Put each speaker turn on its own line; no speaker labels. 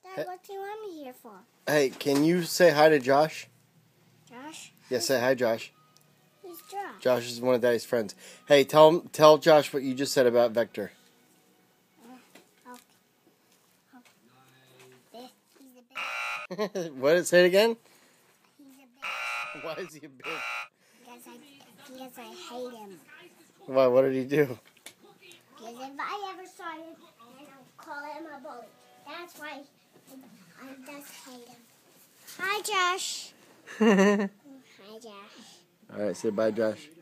Dad, what do you want me here for?
Hey, can you say hi to Josh?
Josh?
Yeah, say hi, Josh.
Who's Josh?
Josh is one of Daddy's friends. Hey, tell Josh what you just said about Vector.
He's a big.
What? Say it again.
He's a big.
Why is he a big?
Because I hate him.
Why? What did he do?
Because if I ever saw him, then I'll call him a bully. That's why I just hate him. Hi, Josh. Hi, Josh.
All right, say bye, Josh.